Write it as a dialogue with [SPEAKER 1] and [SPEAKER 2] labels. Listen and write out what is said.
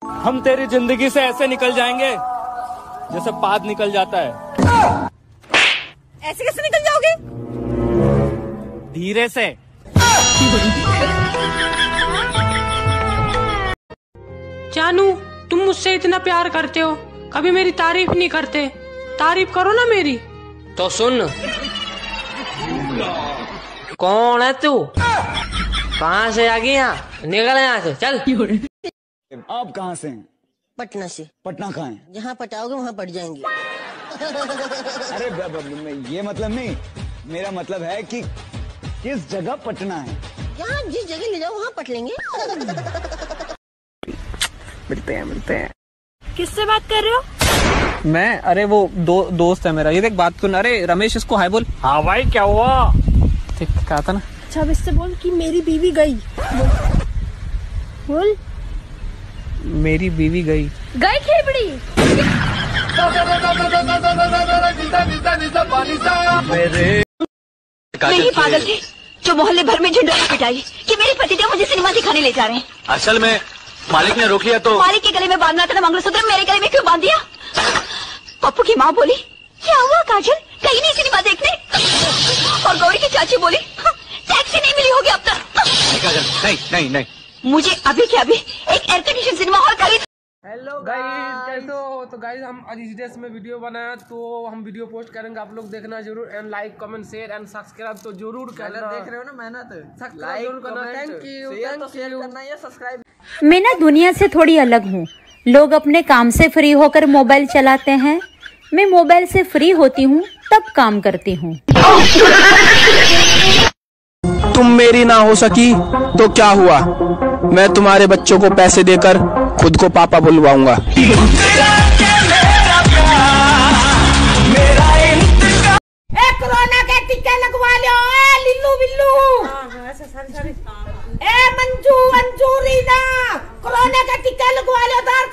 [SPEAKER 1] हम तेरी जिंदगी से ऐसे निकल जाएंगे जैसे पाद निकल जाता है।
[SPEAKER 2] ऐसे कैसे निकल जाओगे?
[SPEAKER 1] धीरे से।
[SPEAKER 3] जानू, तुम मुझसे इतना प्यार करते हो, कभी मेरी तारीफ नहीं करते। तारीफ करो ना मेरी।
[SPEAKER 4] तो सुन, कौन है तू? कहाँ से आ गई? यहाँ निकल, यहाँ से चल।
[SPEAKER 5] आप कहाँ से हैं?
[SPEAKER 6] पटना से।
[SPEAKER 5] पटना कहाँ है?
[SPEAKER 6] जहाँ पटाओगे वहाँ पट जाएंगे।
[SPEAKER 5] अरे ये मतलब नहीं, मेरा मतलब है कि किस जगह पटना है।
[SPEAKER 6] यहाँ जिस जगह ले जाओ वहाँ पट लेंगे।
[SPEAKER 7] मिलते हैं।
[SPEAKER 2] किससे बात कर रहे हो?
[SPEAKER 7] मैं, अरे वो दोस्त है मेरा। ये देख बात सुन। अरे रमेश, इसको हाय बोल।
[SPEAKER 1] हाँ भाई, क्या हुआ?
[SPEAKER 7] ठीक कहा था ना।
[SPEAKER 2] अच्छा, अब इससे बोल कि मेरी बीवी गई। बोल।
[SPEAKER 7] मेरी बीवी गई।
[SPEAKER 2] गई खेबड़ी।
[SPEAKER 8] नहीं पागल थे जो मोहल्ले भर में झंडोरा पिटाई कि मेरे पतिदेव मुझे सिनेमा दिखाने ले जा रहे हैं।
[SPEAKER 1] असल में मालिक ने रोक लिया तो।
[SPEAKER 8] मालिक के गले में बांधना था ना मंगलसूत्र, मेरे गले में क्यों बांध दिया? पप्पू की माँ बोली, क्या हुआ काजल, कहीं नहीं सिनेमा देखने? और गौरी की चाची बोली, टैक्सी नहीं मिली होगी अब तक।
[SPEAKER 1] नहीं।
[SPEAKER 8] मुझे अभी के अभी एक एयर कंडीशन सिनेमा हॉल खरीद।
[SPEAKER 3] हेलो गाइस, कैसे हो? तो गाइस, हम आज इस ड्रेस में वीडियो बनाया, तो हम वीडियो पोस्ट करेंगे, आप लोग देखना जरूर। And like, comment, share and subscribe तो जरूर करना। देख रहे हो ना मेहनत, सब्सक्राइब जरूर करना। थैंक यू करना या सब्सक्राइब।
[SPEAKER 9] मैं ना दुनिया से थोड़ी अलग हूँ। लोग अपने काम से फ्री होकर मोबाइल चलाते हैं, मैं मोबाइल से फ्री होती हूँ तब काम करती हूँ।
[SPEAKER 7] तुम मेरी ना हो सकी तो क्या हुआ, मैं तुम्हारे बच्चों को पैसे देकर खुद को पापा बुलवाऊंगा।
[SPEAKER 2] कोरोना के टीके लगवा लो। लिल्लू बिल्लू। ए मंजू रीना, कोरोना का टीका लगवा लो।